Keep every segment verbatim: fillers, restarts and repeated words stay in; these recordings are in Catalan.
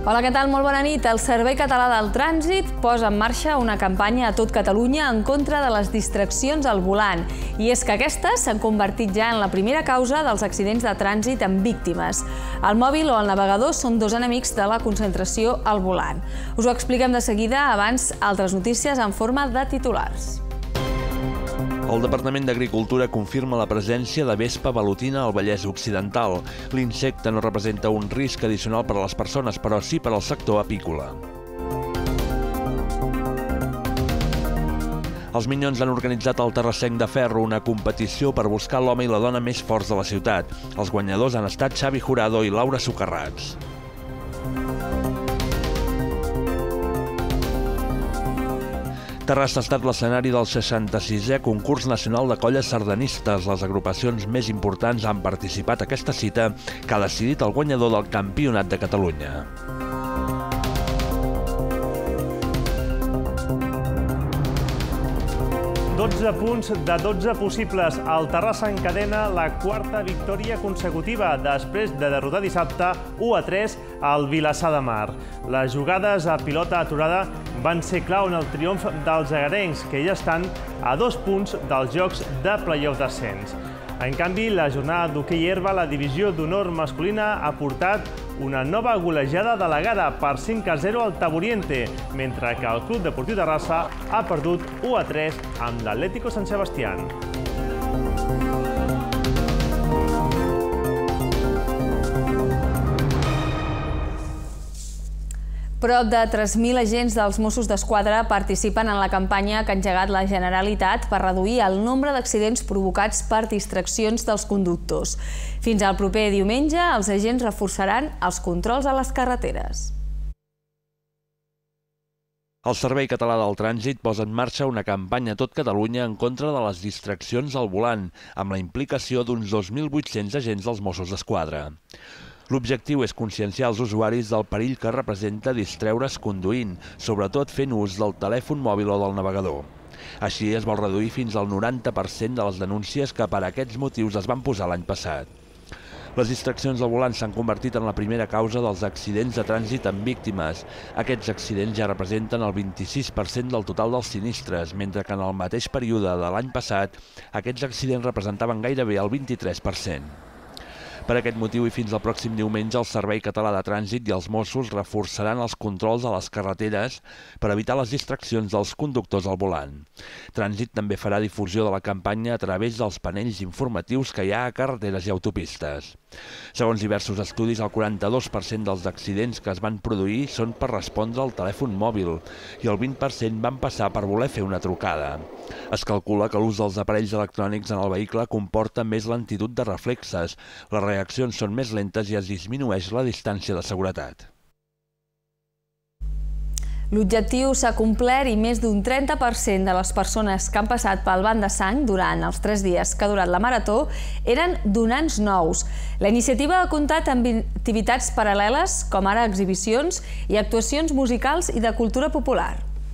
Hola, què tal? Molt bona nit. El Servei Català del Trànsit posa en marxa una campanya a tot Catalunya en contra de les distraccions al volant. I és que aquestes s'han convertit ja en la primera causa dels accidents de trànsit amb víctimes. El mòbil o el navegador són dos enemics de la concentració al volant. Us ho expliquem de seguida, abans altres notícies en forma de titulars. El Departament d'Agricultura confirma la presència de vespa velutina al Vallès Occidental. L'insecte no representa un risc addicional per a les persones, però sí per al sector apícola. Els Minyons han organitzat al Terrassenc de Ferro una competició per buscar l'home i la dona més forts de la ciutat. Els guanyadors han estat Xavi Jurado i Laura Socarrats. Terrassa ha estat l'escenari del seixanta-sisè Concurs Nacional de Colles Sardanistes. Les agrupacions més importants han participat a aquesta cita que ha decidit el guanyador del Campionat de Catalunya. dotze punts de dotze possibles. El Terrassa encadena la quarta victòria consecutiva després de derrotar dissabte u a tres al Vilassar de Mar. Les jugades a pilota aturada van ser clau en el triomf dels agarencs, que ja estan a dos punts dels jocs de play-off d'ascens. En canvi, la jornada d'hoquei herba a la divisió d'honor masculina ha portat una nova golejada delegada per cinc a zero al Taburiente, mentre que el Club Deportiu Terrassa ha perdut u a tres amb l'Atlético Sant Sebastián. Prop de tres mil agents dels Mossos d'Esquadra participen en la campanya que ha engegat la Generalitat per reduir el nombre d'accidents provocats per distraccions dels conductors. Fins al proper diumenge, els agents reforçaran els controls a les carreteres. El Servei Català del Trànsit posa en marxa una campanya a tot Catalunya en contra de les distraccions al volant, amb la implicació d'uns dos mil vuit-cents agents dels Mossos d'Esquadra. L'objectiu és conscienciar els usuaris del perill que representa distreure's conduint, sobretot fent ús del telèfon mòbil o del navegador. Així es vol reduir fins al noranta per cent de les denúncies que per aquests motius es van posar l'any passat. Les distraccions al volant s'han convertit en la primera causa dels accidents de trànsit amb víctimes. Aquests accidents ja representen el vint-i-sis per cent del total dels sinistres, mentre que en el mateix període de l'any passat aquests accidents representaven gairebé el vint-i-tres per cent. Per aquest motiu i fins al pròxim diumenge, el Servei Català de Trànsit i els Mossos reforçaran els controls a les carreteres per evitar les distraccions dels conductors al volant. Trànsit també farà difusió de la campanya a través dels panells informatius que hi ha a carreteres i autopistes. Segons diversos estudis, el quaranta-dos per cent dels accidents que es van produir són per respondre al telèfon mòbil i el vint per cent van passar per voler fer una trucada. Es calcula que l'ús dels aparells electrònics en el vehicle comporta més lentitud de reflexes, les reaccions són més lentes i es disminueix la distància de seguretat. L'objectiu s'ha complert i més d'un trenta per cent de les persones que han passat pel banc de sang durant els tres dies que ha durat la marató eren donants nous. La iniciativa ha comptat amb activitats paral·leles, com ara exhibicions i actuacions musicals i de cultura popular.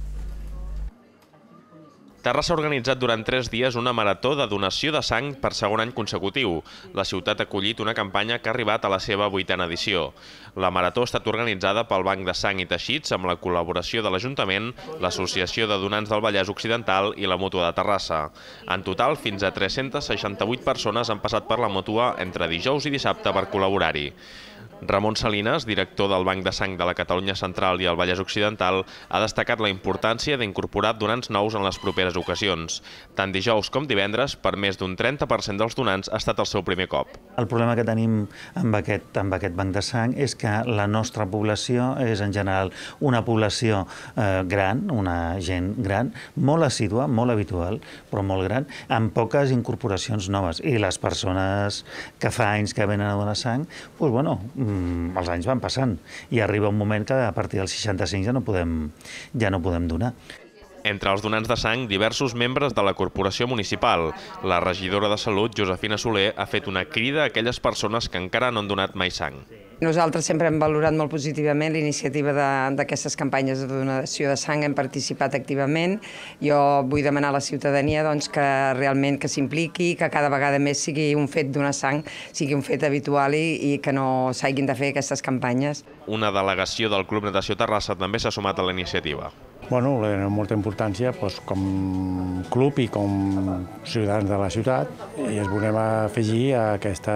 Terrassa ha organitzat durant tres dies una marató de donació de sang per segon any consecutiu. La ciutat ha acollit una campanya que ha arribat a la seva vuitena edició. La marató ha estat organitzada pel Banc de Sang i Teixits amb la col·laboració de l'Ajuntament, l'Associació de Donants del Vallès Occidental i la Mútua de Terrassa. En total, fins a tres-centes seixanta-vuit persones han passat per la Mútua entre dijous i dissabte per col·laborar-hi. Ramon Salinas, director del Banc de Sang de la Catalunya Central i el Vallès Occidental, ha destacat la importància d'incorporar donants nous en les properes ocasions. Tant dijous com divendres, per més d'un trenta per cent dels donants ha estat el seu primer cop. El problema que tenim amb aquest, amb aquest banc de sang és que la nostra població és en general una població eh, gran, una gent gran, molt assídua, molt habitual, però molt gran, amb poques incorporacions noves. I les persones que fa anys que venen a donar sang, doncs, bueno, els anys van passant i arriba un moment que a partir del seixanta-cinc ja no podem, ja no podem donar. Entre els donants de sang, diversos membres de la Corporació Municipal. La regidora de Salut, Josefina Soler, ha fet una crida a aquelles persones que encara no han donat mai sang. Nosaltres sempre hem valorat molt positivament l'iniciativa d'aquestes campanyes de donació de sang, hem participat activament. Jo vull demanar a la ciutadania doncs, que realment que s'impliqui, que cada vegada més sigui un fet donar sang, sigui un fet habitual i, i que no s'hagin de fer aquestes campanyes. Una delegació del Club Natació Terrassa també s'ha sumat a la iniciativa. Bueno, li donem molta importància doncs, com club i com ciutadans de la ciutat i ens volem afegir a aquesta,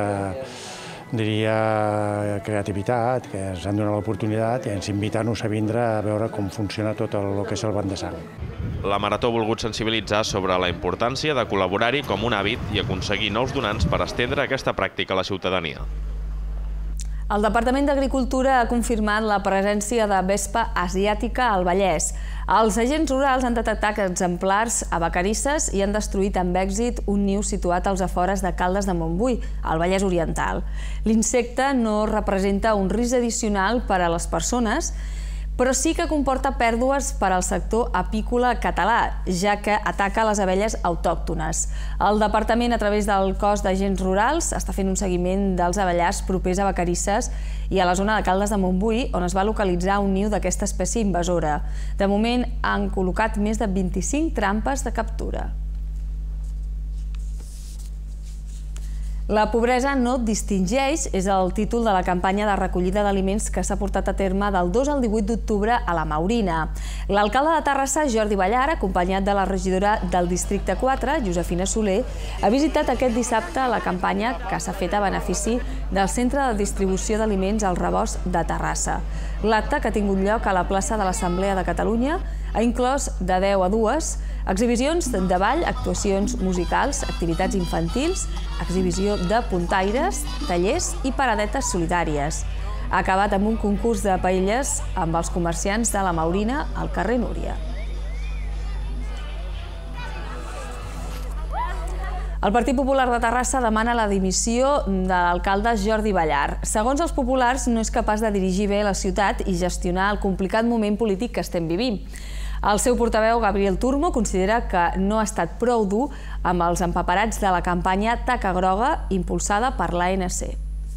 diria, creativitat, que ens han donat l'oportunitat i ens inviten-nos a vindre a veure com funciona tot el que és el banc de sang. La Marató ha volgut sensibilitzar sobre la importància de col·laborar-hi com un hàbit i aconseguir nous donants per estendre aquesta pràctica a la ciutadania. El Departament d'Agricultura ha confirmat la presència de vespa asiàtica al Vallès. Els agents rurals han detectat exemplars a Vacarisses i han destruït amb èxit un niu situat als afores de Caldes de Montbui, al Vallès Oriental. L'insecte no representa un risc addicional per a les persones, però sí que comporta pèrdues per al sector apícola català, ja que ataca les abelles autòctones. El departament, a través del cos d'agents rurals, està fent un seguiment dels abellars propers a Vacarisses i a la zona de Caldes de Montbui, on es va localitzar un niu d'aquesta espècie invasora. De moment, han col·locat més de vint-i-cinc trampes de captura. La pobresa no et distingeix és el títol de la campanya de recollida d'aliments que s'ha portat a terme del dos al divuit d'octubre a la Maurina. L'alcalde de Terrassa, Jordi Ballar, acompanyat de la regidora del districte quatre, Josefina Soler, ha visitat aquest dissabte la campanya que s'ha fet a benefici del Centre de Distribució d'Aliments al Rebost de Terrassa. L'acte, que ha tingut lloc a la plaça de l'Assemblea de Catalunya, ha inclòs de deu a dues exhibicions de ball, actuacions musicals, activitats infantils, exhibició de puntaires, tallers i paradetes solidàries. Ha acabat amb un concurs de paelles amb els comerciants de la Maurina al carrer Núria. El Partit Popular de Terrassa demana la dimissió de l'alcalde Jordi Ballar. Segons els populars, no és capaç de dirigir bé la ciutat i gestionar el complicat moment polític que estem vivint. El seu portaveu, Gabriel Turmo, considera que no ha estat prou dur amb els empaperats de la campanya Taca Groga impulsada per l'A N C.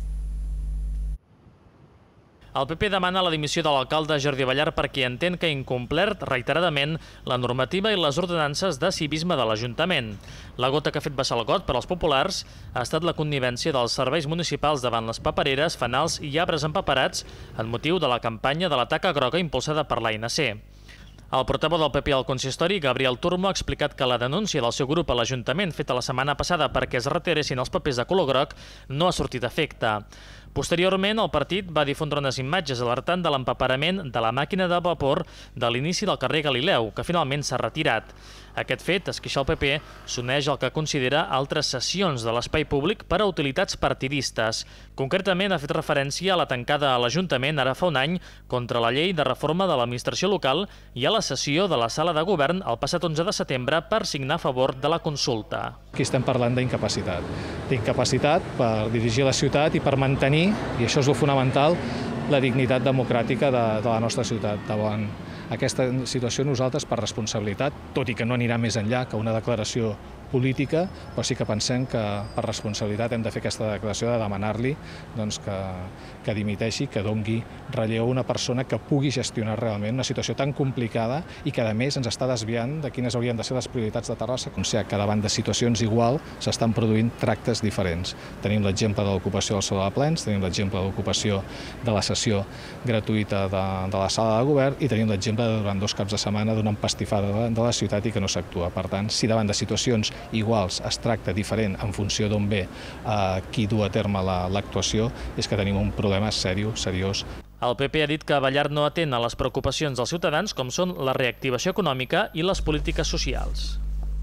El P P demana la dimissió de l'alcalde Jordi Ballar perquè entén que ha incomplert reiteradament la normativa i les ordenances de civisme de l'Ajuntament. La gota que ha fet baixar el got per als populars ha estat la connivència dels serveis municipals davant les papereres, fanals i arbres empaperats en motiu de la campanya de la Taca Groga impulsada per l'A N C. El portaveu del P P al consistori, Gabriel Turmo, ha explicat que la denúncia del seu grup a l'Ajuntament feta la setmana passada perquè es retiressin els papers de color groc no ha sortit efecte. Posteriorment, el partit va difondre unes imatges alertant de l'empaperament de la màquina de vapor de l'inici del carrer Galileu, que finalment s'ha retirat. Aquest fet, es queixa el P P, s'uneix al que considera altres cessions de l'espai públic per a utilitats partidistes. Concretament, ha fet referència a la tancada a l'Ajuntament ara fa un any contra la llei de reforma de l'administració local i a la sessió de la sala de govern el passat onze de setembre per signar a favor de la consulta. Aquí estem parlant d'incapacitat. D'incapacitat per dirigir la ciutat i per mantenir, i això és el fonamental, la dignitat democràtica de, de la nostra ciutat. Davant aquesta situació nosaltres, per responsabilitat, tot i que no anirà més enllà que una declaració política, però sí que pensem que per responsabilitat hem de fer aquesta declaració de demanar-li doncs, que, que dimiteixi, que dongui relleu a una persona que pugui gestionar realment una situació tan complicada i que a més ens està desviant de quines haurien de ser les prioritats de Terrassa. Com sigui que davant de situacions igual s'estan produint tractes diferents. Tenim l'exemple de l'ocupació del Saló de Plens, tenim l'exemple de l'ocupació de la sessió gratuïta de, de la sala de govern i tenim l'exemple de durant dos caps de setmana d'una empastifada de, de la ciutat i que no s'actua. Per tant, si davant de situacions iguals es tracta diferent en funció d'on ve eh, qui du a terme l'actuació, és que tenim un problema seriós, seriós. El P P ha dit que Ballar no atén a les preocupacions dels ciutadans com són la reactivació econòmica i les polítiques socials.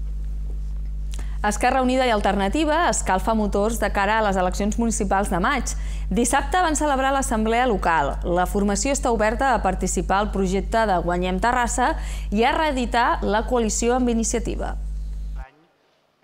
Esquerra Unida i Alternativa escalfa motors de cara a les eleccions municipals de maig. Dissabte van celebrar l'assemblea local. La formació està oberta a participar al projecte de Guanyem Terrassa i a reeditar la coalició amb Iniciativa.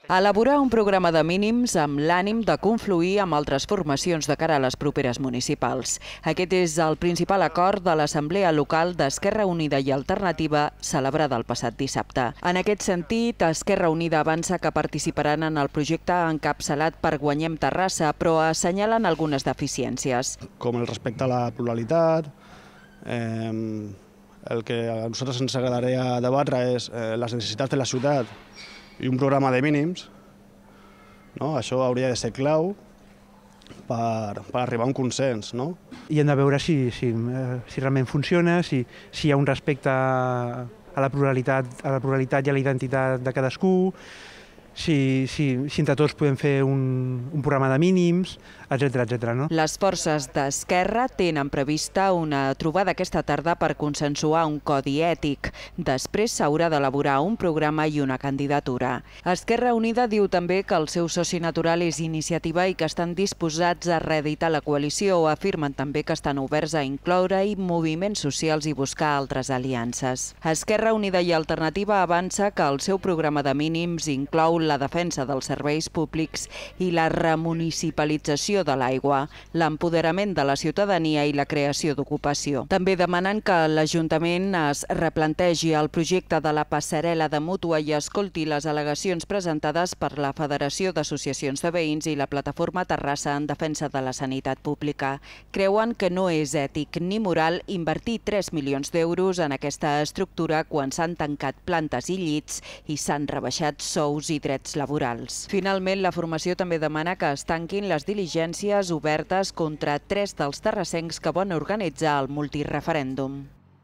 Elaborar un programa de mínims amb l'ànim de confluir amb altres formacions de cara a les properes municipals. Aquest és el principal acord de l'Assemblea Local d'Esquerra Unida i Alternativa celebrada el passat dissabte. En aquest sentit, Esquerra Unida avança que participaran en el projecte encapçalat per Guanyem Terrassa, però assenyalen algunes deficiències. Com el respecte a la pluralitat, eh, el que a nosaltres ens agradaria debatre és eh, les necessitats de la ciutat i un programa de mínims. No? Això hauria de ser clau per, per arribar a un consens. No? I hem de veure si, si, si realment funciona, si, si hi ha un respecte a la pluralitat, a la pluralitat i a la identitat de cadascú, si, si, si entre tots podem fer un, un programa de mínims, etcètera, etcètera. No? Les forces d'Esquerra tenen prevista una trobada aquesta tarda per consensuar un codi ètic. Després s'haurà d'elaborar un programa i una candidatura. Esquerra Unida diu també que el seu soci natural és Iniciativa i que estan disposats a reeditar la coalició. Afirmen també que estan oberts a incloure-hi moviments socials i buscar altres aliances. Esquerra Unida i Alternativa avança que el seu programa de mínims inclou la defensa dels serveis públics i la remunicipalització de l'aigua, l'empoderament de la ciutadania i la creació d'ocupació. També demanen que l'Ajuntament es replantegi el projecte de la passarel·la de Mútua i escolti les al·legacions presentades per la Federació d'Associacions de Veïns i la Plataforma Terrassa en defensa de la sanitat pública. Creuen que no és ètic ni moral invertir tres milions d'euros en aquesta estructura quan s'han tancat plantes i llits i s'han rebaixat sous i drets laborals. Finalment, la formació també demana que es tanquin les diligències obertes contra tres dels terrassencs que van organitzar el multireferèndum.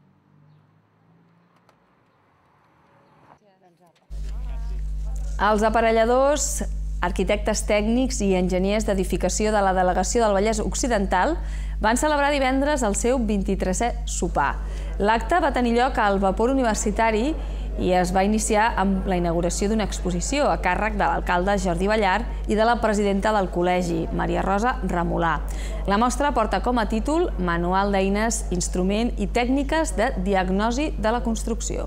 Els aparelladors, arquitectes tècnics i enginyers d'edificació de la Delegació del Vallès Occidental van celebrar divendres el seu vint-i-tresè sopar. L'acte va tenir lloc al Vapor Universitari i es va iniciar amb la inauguració d'una exposició a càrrec de l'alcalde Jordi Ballar i de la presidenta del col·legi, Maria Rosa Remolà. La mostra porta com a títol Manual d'eines, instrument i tècniques de diagnosi de la construcció.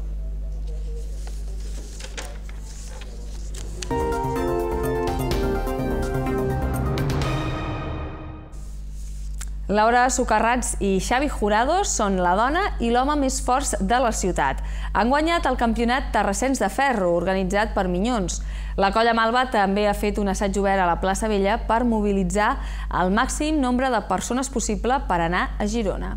Laura Socarrats i Xavi Jurado són la dona i l'home més forts de la ciutat. Han guanyat el campionat Terrassencs de Ferro, organitzat per Minyons. La Colla Malva també ha fet un assaig obert a la plaça Vella per mobilitzar el màxim nombre de persones possible per anar a Girona.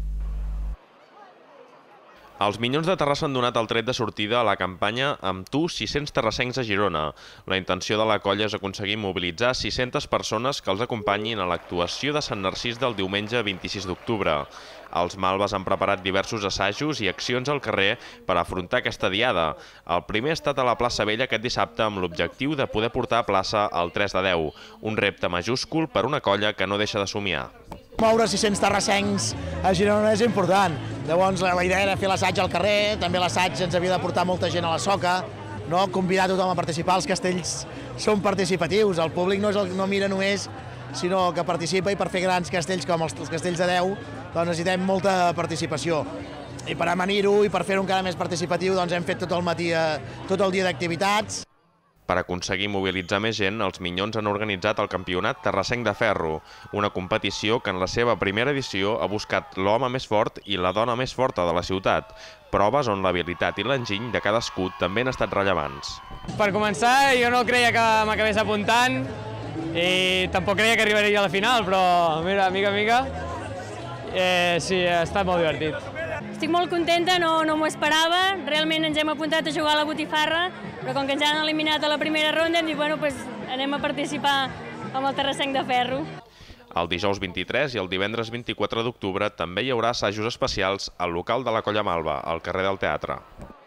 Els Minyons de Terrassa han donat el tret de sortida a la campanya Amb tu, sis-cents terrassencs a Girona. La intenció de la colla és aconseguir mobilitzar sis-centes persones que els acompanyin a l'actuació de Sant Narcís del diumenge vint-i-sis d'octubre. Els Malves han preparat diversos assajos i accions al carrer per afrontar aquesta diada. El primer ha estat a la plaça Vella aquest dissabte amb l'objectiu de poder portar a plaça el tres de deu, un repte majúscul per una colla que no deixa de somiar. Moure sis-cents terrassencs a Girona és important. Llavors la idea era fer l'assaig al carrer, també l'assaig ens havia de portar molta gent a la soca, no? Convidar tothom a participar, els castells són participatius, el públic no, és el, no mira només, sinó que participa i per fer grans castells com els, els castells de deu doncs necessitem molta participació. I per amanir-ho i per fer-ho encara més participatiu doncs hem fet tot el matí, tot el dia d'activitats. Per aconseguir mobilitzar més gent, els Minyons han organitzat el Campionat Terrassenc de Ferro, una competició que en la seva primera edició ha buscat l'home més fort i la dona més forta de la ciutat, proves on l'habilitat i l'enginy de cadascú també han estat rellevants. Per començar, jo no creia que m'acabés apuntant i tampoc creia que arribaria a la final, però mira, mica a mica, eh, sí, ha estat molt divertit. Estic molt contenta, no, no m'ho esperava, realment ens hem apuntat a jugar a la botifarra, però com que ens han eliminat a la primera ronda hem dit, bueno, pues anem a participar amb el Terrassenc de Ferro. El dijous vint-i-tres i el divendres vint-i-quatre d'octubre també hi haurà assajos especials al local de la Colla Malva, al carrer del Teatre.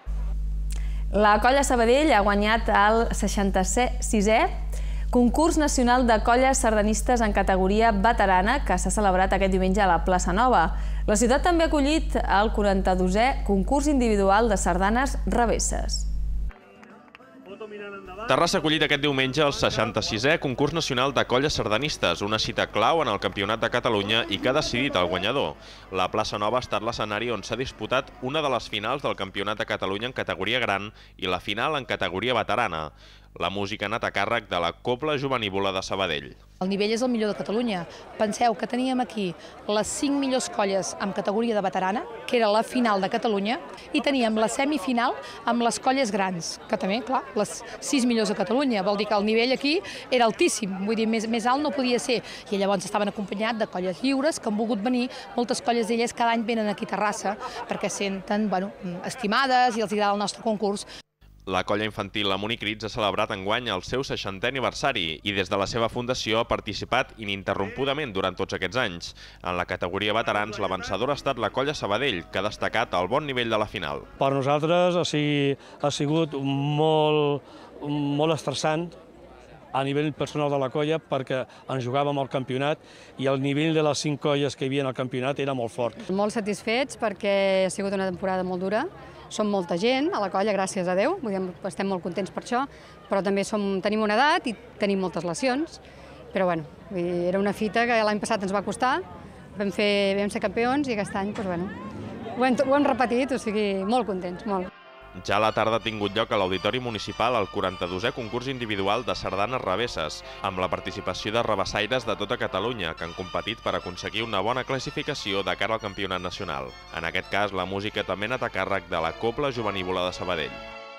La Colla Sabadell ha guanyat el seixanta-sisè Concurs Nacional de Colles Sardanistes en categoria veterana que s'ha celebrat aquest diumenge a la Plaça Nova. La ciutat també ha acollit el quaranta-dosè Concurs Individual de Sardanes Revesses. Terrassa ha acollit aquest diumenge el seixanta-sisè Concurs Nacional de Colles Sardanistes, una cita clau en el Campionat de Catalunya i que ha decidit el guanyador. La Plaça Nova ha estat l'escenari on s'ha disputat una de les finals del Campionat de Catalunya en categoria gran i la final en categoria veterana. La música ha anat a càrrec de la Cobla Jovenívola de Sabadell. El nivell és el millor de Catalunya. Penseu que teníem aquí les cinc millors colles en categoria de veterana, que era la final de Catalunya, i teníem la semifinal amb les colles grans, que també, clar, les sis millors de Catalunya. Vol dir que el nivell aquí era altíssim, vull dir, més, més alt no podia ser. I llavors estaven acompanyats de colles lliures que han volgut venir, moltes colles d'elles cada any venen aquí a Terrassa perquè senten, bueno, estimades i els agrada el nostre concurs. La colla infantil Amunicrits ha celebrat enguany el seu seixantè aniversari i des de la seva fundació ha participat ininterrompudament durant tots aquests anys. En la categoria veterans, la vencedora ha estat la colla Sabadell, que ha destacat el bon nivell de la final. Per nosaltres ha sigut molt, molt estressant a nivell personal de la colla perquè ens jugàvem al campionat i el nivell de les cinc colles que hi havia al campionat era molt fort. Molt satisfets perquè ha sigut una temporada molt dura. Som molta gent a la colla, gràcies a Déu, estem molt contents per això, però també som, tenim una edat i tenim moltes lesions, però bueno, era una fita que l'any passat ens va costar, vam, fer, vam ser campions i aquest any doncs, bueno, ho, hem, ho hem repetit, o sigui, molt contents, molt. Ja a la tarda ha tingut lloc a l'Auditori Municipal el quaranta-dosè concurs individual de sardanes revesses, amb la participació de revessaires de tota Catalunya, que han competit per aconseguir una bona classificació de cara al campionat nacional. En aquest cas, la música també ha anat a càrrec de la Cobla Jovenívola de Sabadell.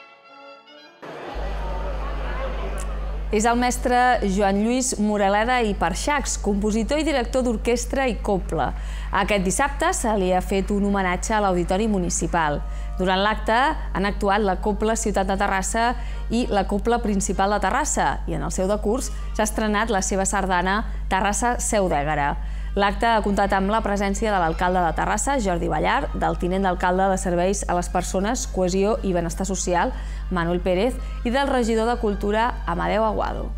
És el mestre Joan Lluís Moraleda i Parxacs, compositor i director d'orquestra i cobla. Aquest dissabte se li ha fet un homenatge a l'Auditori Municipal. Durant l'acte han actuat la Cobla Ciutat de Terrassa i la Cobla Principal de Terrassa i en el seu decurs s'ha estrenat la seva sardana Terrassa Seu d'Ègara. L'acte ha comptat amb la presència de l'alcalde de Terrassa, Jordi Ballar, del tinent d'alcalde de Serveis a les Persones, Cohesió i Benestar Social, Manuel Pérez, i del regidor de Cultura, Amadeu Aguado.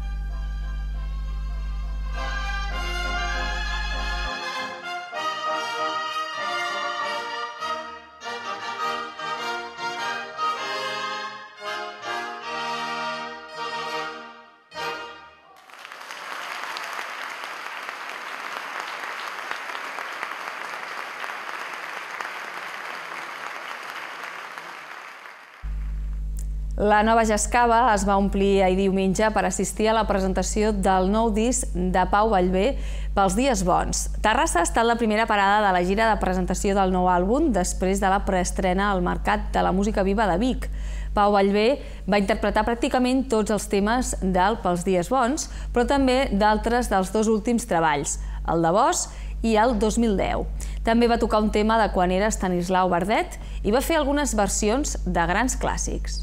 La Nova Jascava es va omplir ahir diumenge per assistir a la presentació del nou disc de Pau Vallvé pels dies bons. Terrassa ha estat la primera parada de la gira de presentació del nou àlbum després de la preestrena al Mercat de la Música Viva de Vic. Pau Vallvé va interpretar pràcticament tots els temes del Pels dies bons, però també d'altres dels dos últims treballs, el de Bosch i el dos mil deu. També va tocar un tema de quan era Estanislau Verdet i va fer algunes versions de grans clàssics.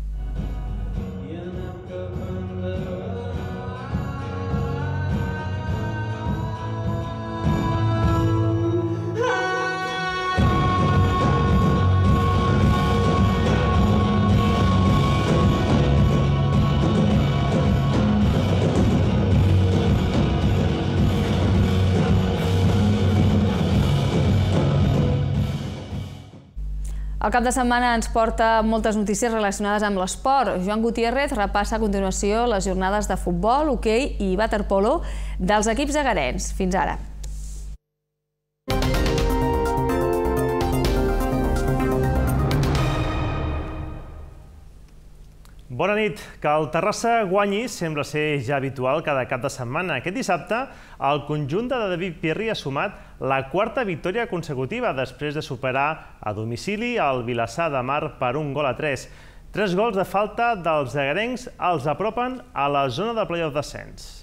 El cap de setmana ens porta moltes notícies relacionades amb l'esport. Joan Gutiérrez repassa a continuació les jornades de futbol, hoquei i waterpolo dels equips egarens. Fins ara. Bona nit. Que el Terrassa guanyi sembla ser ja habitual cada cap de setmana. Aquest dissabte, el conjunt de David Pirri ha sumat la quarta victòria consecutiva després de superar a domicili el Vilassar de Mar per un gol a tres. Tres gols de falta dels egarencs els apropen a la zona de play-off d'ascens.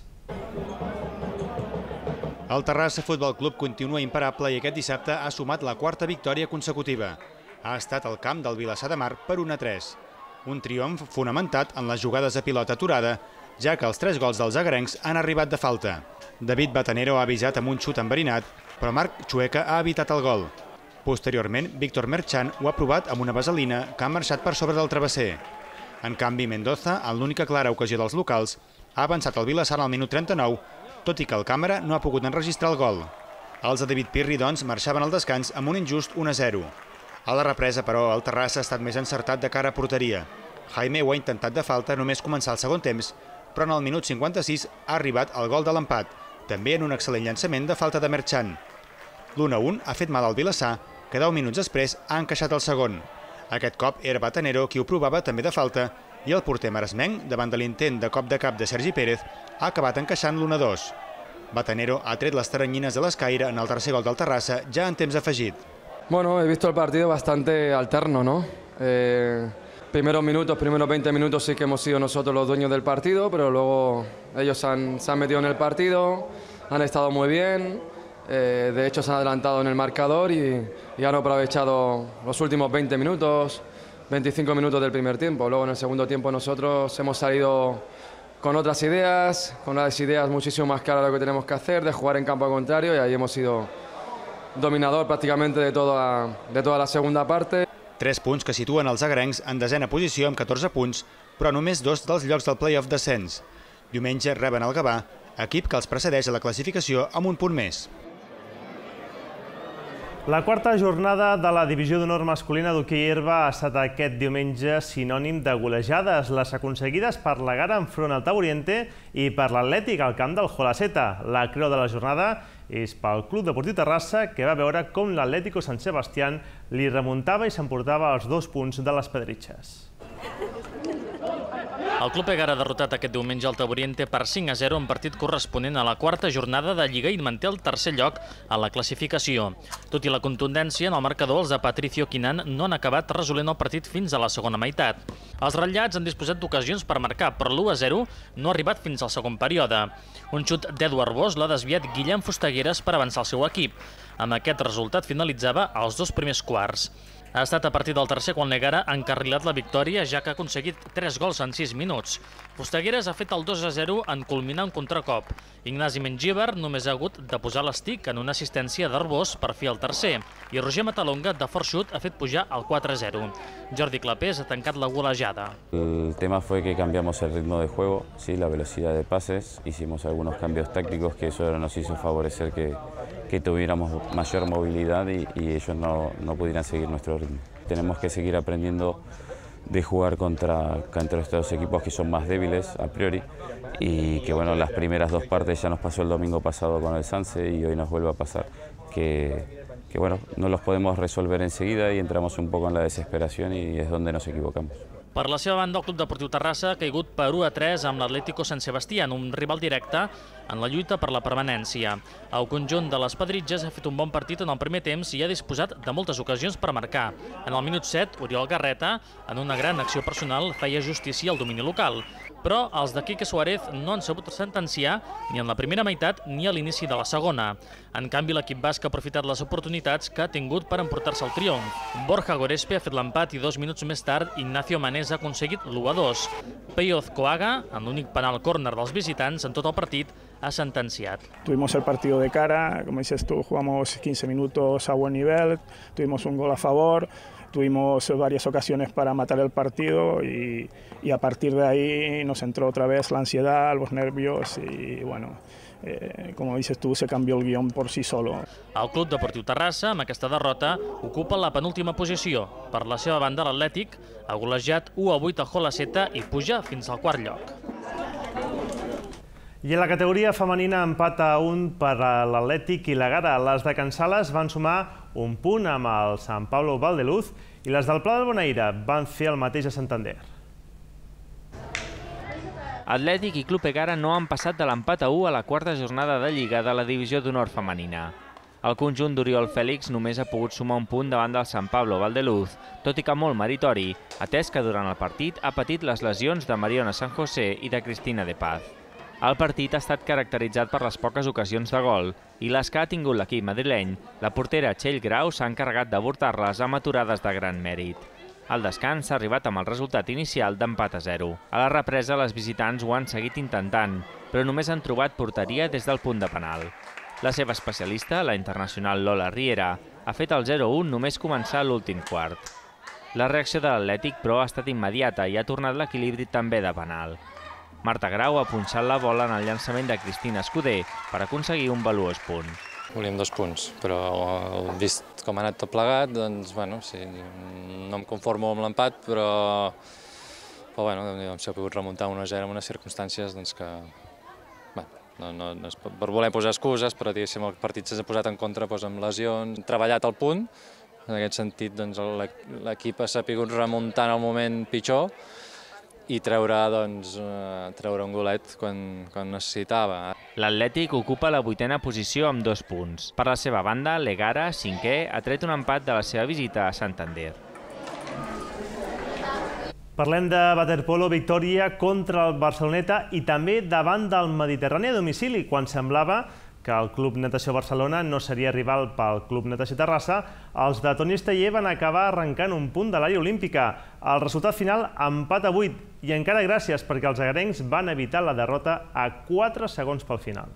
El Terrassa Futbol Club continua imparable i aquest dissabte ha sumat la quarta victòria consecutiva. Ha estat al camp del Vilassar de Mar per un a tres. Un triomf fonamentat en les jugades a pilota aturada, ja que els tres gols dels egarencs han arribat de falta. David Batanero ha avisat amb un xut enverinat, però Marc Chueca ha evitat el gol. Posteriorment, Víctor Merchan ho ha provat amb una vaselina que ha marxat per sobre del travesser. En canvi, Mendoza, en l'única clara ocasió dels locals, ha avançat el Vilassar al minut trenta-nou, tot i que el càmera no ha pogut enregistrar el gol. Els de David Pirri, doncs, marxaven al descans amb un injust un a zero. A la represa, però, el Terrassa ha estat més encertat de cara a porteria. Jaime ho ha intentat de falta només començar el segon temps, però en el minut cinquanta-sis ha arribat el gol de l'empat, també en un excel·lent llançament de falta de Merchan. L'un a un ha fet mal al Vilassar, que deu minuts després ha encaixat el segon. Aquest cop era Batanero qui ho provava també de falta i el porter maresmenc, davant de l'intent de cop de cap de Sergi Pérez, ha acabat encaixant l'u a dos. Batanero ha tret les taranyines de l'escaire en el tercer gol del Terrassa, ja en temps afegit. Bueno, he visto el partido bastante alterno, ¿no? Eh, primeros minutos, primeros veinte minutos sí que hemos sido nosotros los dueños del partido, pero luego ellos han, se han metido en el partido, han estado muy bien, eh, de hecho se han adelantado en el marcador y, y han aprovechado los últimos veinte minutos, veinticinco minutos del primer tiempo. Luego en el segundo tiempo nosotros hemos salido con otras ideas, con las ideas muchísimo más claras de lo que tenemos que hacer, de jugar en campo contrario, y ahí hemos sido dominador pràcticament de tota, de tota la segunda parte. Tres punts que situen els agrencs en desena posició amb catorze punts, però només dos dels llocs del play-off descens. Diumenge reben el Gavà, equip que els precedeix a la classificació amb un punt més. La quarta jornada de la divisió d'honor masculina d'hoquei herba ha estat aquest diumenge sinònim de golejades, les aconseguides per la Gara enfront al Taburiente i per l'Atlètic al camp del Jolaceta. La creu de la jornada és pel Club Deportiu Terrassa, que va veure com l'Atlético Sant Sebastián li remuntava i s'emportava els dos punts de les Pedritxes. El Club Egara ha derrotat aquest diumenge al Taburiente per cinc a zero en partit corresponent a la quarta jornada de Lliga i manté el tercer lloc a la classificació. Tot i la contundència, en el marcador els de Patricio Quinan no han acabat resolent el partit fins a la segona meitat. Els ratllats han disposat d'ocasions per marcar, però l'u a zero no ha arribat fins al segon període. Un xut d'Eduard Bosch l'ha desviat Guillem Fustagueres per avançar el seu equip. Amb aquest resultat finalitzava els dos primers quarts. Ha estat a partir del tercer quan l'Egara ha encarrilat la victòria, ja que ha aconseguit tres gols en sis minuts. Fustagueres ha fet el dos a zero en culminar un contracop. Ignasi Mengíbar només ha hagut de posar l'estic en una assistència d'Arbós per fer el tercer. I Roger Matalonga, de fort xut, ha fet pujar el quatre a zero. Jordi Clapés ha tancat la golejada. El tema fue que cambiamos el ritmo de juego, sí, la velocidad de pases, hicimos algunos cambios tácticos que eso nos hizo favorecer que, que tuviéramos mayor movilidad y, y ellos no, no pudieran seguir nuestro ritmo. Tenemos que seguir aprendiendo de jugar contra, contra estos equipos que son más débiles a priori y que bueno, las primeras dos partes ya nos pasó el domingo pasado con el Sanse y hoy nos vuelve a pasar que, que bueno, no los podemos resolver enseguida y entramos un poco en la desesperación y es donde nos equivocamos. Per la seva banda, el Club Deportiu Terrassa ha caigut per u a tres amb l'Atlético Sant Sebastián, un rival directe en la lluita per la permanència. El conjunt de les Pedritxes ha fet un bon partit en el primer temps i ha disposat de moltes ocasions per marcar. En el minut set, Oriol Garreta, en una gran acció personal, feia justícia al domini local. Però els de Quique Suárez no han sabut sentenciar ni en la primera meitat ni a l'inici de la segona. En canvi, l'equip basc ha aprofitat les oportunitats que ha tingut per emportar-se el triomf. Borja Gorespe ha fet l'empat i dos minuts més tard Ignacio Manés ha aconseguit l'u a dos. Peyoz Coaga, en l'únic penal córner dels visitants en tot el partit, ha sentenciat. Tuvimos el partido de cara, como dices tú, jugamos quince minutos a buen nivel, tuvimos un gol a favor, tuvimos varias ocasiones para matar el partido y, y a partir de ahí nos entró otra vez la ansiedad, los nervios y bueno, eh, como dices tú, se cambió el guión por sí solo. El Club Deportiu Terrassa, amb aquesta derrota, ocupa la penúltima posició. Per la seva banda, l'Atlètic ha golejat u a vuit a Jolaceta i puja fins al quart lloc. I en la categoria femenina empat a un per a l'Atlètic i la Gara. Les de Can Sales van sumar un punt amb el Sant Pablo Valdeluz i les del Pla del Bonaire van fer el mateix a Santander. Atlètic i Club Egara no han passat de l'empat a u a la quarta jornada de Lliga de la divisió d'honor femenina. El conjunt d'Oriol Fèlix només ha pogut sumar un punt davant del Sant Pablo Valdeluz, tot i que molt meritori, atès que durant el partit ha patit les lesions de Mariona San José i de Cristina de Paz. El partit ha estat caracteritzat per les poques ocasions de gol i les que ha tingut l'equip madrileny, la portera Txell Grau s'ha encarregat d'avortar-les amb aturades de gran mèrit. Al descans s'ha arribat amb el resultat inicial d'empat a zero. A la represa, les visitants ho han seguit intentant, però només han trobat porteria des del punt de penal. La seva especialista, la internacional Lola Riera, ha fet el zero a un només començar l'últim quart. La reacció de l'Atlètic, però, ha estat immediata i ha tornat l'equilibri també de penal. Marta Grau ha punxat la bola en el llançament de Cristina Escudé per aconseguir un valuós punt. Volíem dos punts, però vist com ha anat tot plegat, doncs, bueno, sí, no em conformo amb l'empat, però, però bueno, hem sabut remuntar un a zero en unes circumstàncies doncs, que, bueno, no, no, no és per voler posar excuses, però diguéssim, el partit s'ha posat en contra doncs, amb lesions, hem treballat al punt, en aquest sentit doncs, l'equip ha sabut remuntar en el moment pitjor, i treure, doncs, treure un golet quan, quan necessitava. L'Atlètic ocupa la vuitena posició amb dos punts. Per la seva banda, l'Egara, cinquè, ha tret un empat de la seva visita a Santander. Parlem de waterpolo, victòria contra el Barceloneta i també davant del Mediterrani a domicili, quan semblava que el Club Natació Barcelona no seria rival pel Club Natació Terrassa. Els de Toni Esteller van acabar arrencant un punt de l'àrea olímpica. El resultat final, empat a vuit, i encara gràcies perquè els agarencs van evitar la derrota a quatre segons pel final.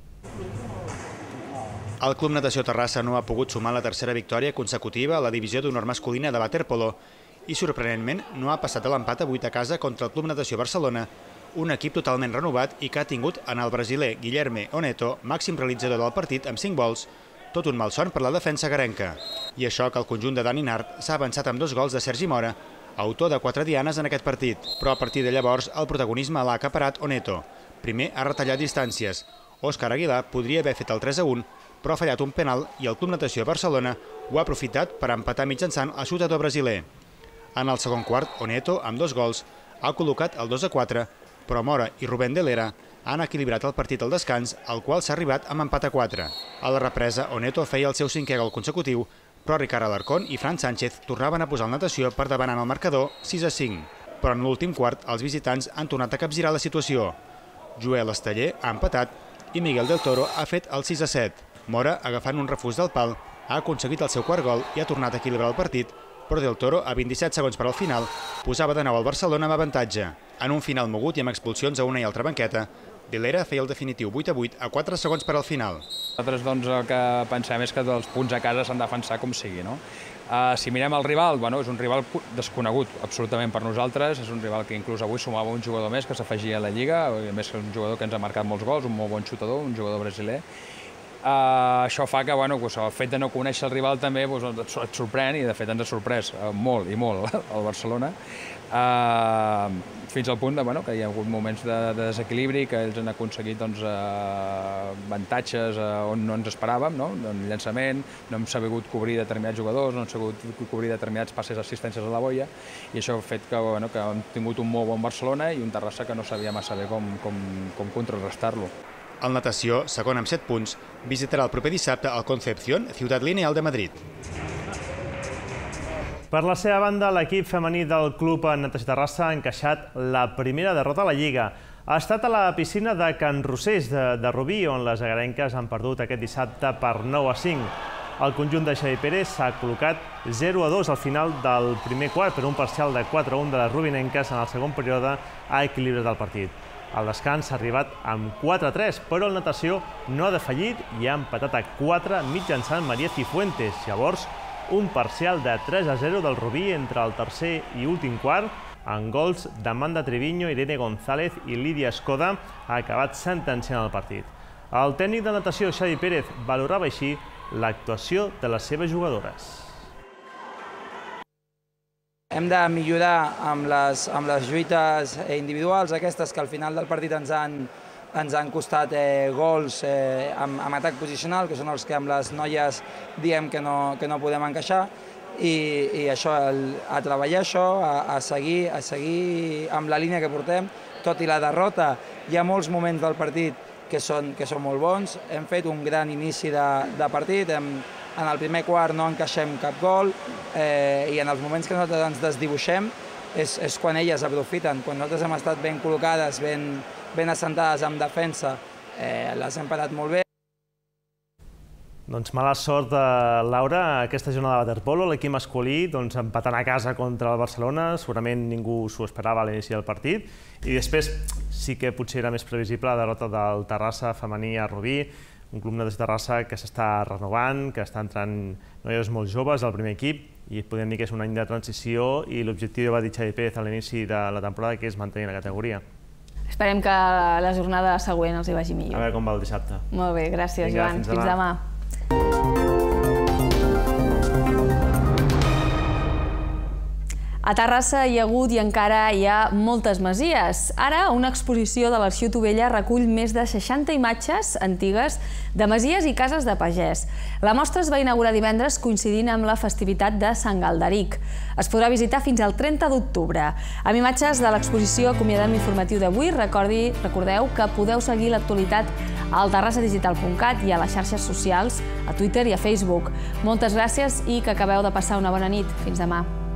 El Club Natació Terrassa no ha pogut sumar la tercera victòria consecutiva a la divisió d'honor masculina de waterpolo i, sorprenentment, no ha passat a l'empat a vuit a casa contra el Club Natació Barcelona, un equip totalment renovat i que ha tingut en el brasiler Guilherme Oneto, màxim realitzador del partit amb cinc gols, tot un malson per la defensa agarenca. I això que el conjunt de Dani Nart s'ha avançat amb dos gols de Sergi Mora, autor de quatre dianes en aquest partit. Però a partir de llavors el protagonisme l'ha acaparat Oneto. Primer ha retallat distàncies. Òscar Aguilar podria haver fet el tres a un, però ha fallat un penal i el Club Natació Barcelona ho ha aprofitat per empatar mitjançant el xutador brasiler. En el segon quart, Oneto, amb dos gols, ha col·locat el dos a quatre, però Mora i Rubén de l'Era han equilibrat el partit al descans, al qual s'ha arribat amb empat a quatre. A la represa, Oneto feia el seu cinquè gol consecutiu, però Ricard Alarcón i Fran Sánchez tornaven a posar el natació per davant en el marcador sis a cinc. Però en l'últim quart, els visitants han tornat a capgirar la situació. Joel Esteller ha empatat i Miguel del Toro ha fet el sis a set. Mora, agafant un refús del pal, ha aconseguit el seu quart gol i ha tornat a equilibrar el partit, però Del Toro, a vint-i-set segons per al final, posava de nou el Barcelona amb avantatge. En un final mogut i amb expulsions a una i altra banqueta, De l'Era feia el definitiu vuit a vuit a quatre segons per al final. Nosaltres doncs, el que pensem és que els punts a casa s'han de defensar com sigui. No? Uh, si mirem el rival, bueno, és un rival desconegut absolutament per nosaltres, és un rival que inclús avui sumava un jugador més que s'afegia a la Lliga, a més que és un jugador que ens ha marcat molts gols, un molt bon xutador, un jugador brasiler. Uh, això fa que bueno, pues, el fet de no conèixer el rival també pues, et sorprèn, i de fet ens ha sorprès uh, molt i molt el Barcelona, uh, fins al punt de, bueno, que hi ha hagut moments de, de desequilibri, que ells han aconseguit doncs, uh, avantatges uh, on no ens esperàvem, no? En llançament, no hem sabut cobrir determinats jugadors, no hem sabut cobrir determinats passes assistències a la boia, i això ha fet que, bueno, que hem tingut un molt bon Barcelona i un Terrassa que no sabia massa bé com, com, com contrarrestar-lo. El natació, segon amb set punts, visitarà el proper dissabte el Concepción Ciutat Lineal de Madrid. Per la seva banda, l'equip femení del Club Natació Terrassa ha encaixat la primera derrota a la Lliga. Ha estat a la piscina de Can Rosés de, de Rubí, on les agarenques han perdut aquest dissabte per nou a cinc. El conjunt de Xavi Pérez s'ha col·locat zero a dos al final del primer quart per un parcial de quatre a un de les rubinenques. En el segon període ha equilibrat el partit. El descans s'ha arribat amb quatre a tres, però el natació no ha defallit i ha empatat a quatre mitjançant María Cifuentes. Llavors, un parcial de tres a zero del Rubí entre el tercer i últim quart, amb gols d'Amanda Triviño, Irene González i Lídia Escoda, ha acabat sentenciant el partit. El tècnic de natació, Xavi Pérez, valorava així l'actuació de les seves jugadores. Hem de millorar amb les, amb les lluites individuals, aquestes que al final del partit ens han, ens han costat eh, gols eh, amb, amb atac posicional, que són els que amb les noies diem que no, que no podem encaixar, i, i això, el, a treballar això, a, a, seguir, a seguir amb la línia que portem. Tot i la derrota, hi ha molts moments del partit que són, que són molt bons. Hem fet un gran inici de, de partit, hem, en el primer quart no encaixem cap gol, eh, i en els moments que nosaltres ens desdibuixem és, és quan elles aprofiten. Quan nosaltres hem estat ben col·locades, ben, ben assentades en defensa, eh, les hem parat molt bé. Doncs mala sort, Laura, aquesta jornada de waterpolo, l'equip masculí doncs, empatant a casa contra el Barcelona, segurament ningú s'ho esperava a l'inici del partit, i després sí que potser era més previsible la derrota del Terrassa femení a Rubí, un club de Terrassa que s'està renovant, que està entrant noies molt joves al primer equip, i podem dir que és un any de transició, i l'objectiu va dir Xavi Pérez a l'inici de la temporada, que és mantenir la categoria. Esperem que la jornada següent els hi vagi millor. A veure com va el dissabte. Molt bé, gràcies, Joan. Fins demà. A Terrassa hi ha hagut i encara hi ha moltes masies. Ara, una exposició de l'Arxiu Tovella recull més de seixanta imatges antigues de masies i cases de pagès. La mostra es va inaugurar divendres coincidint amb la festivitat de Sant Galderic. Es podrà visitar fins al trenta d'octubre. Amb imatges de l'exposició Acomiadem informatiu d'avui, recordeu que podeu seguir l'actualitat al terrassa digital punt cat i a les xarxes socials, a Twitter i a Facebook. Moltes gràcies i que acabeu de passar una bona nit. Fins demà.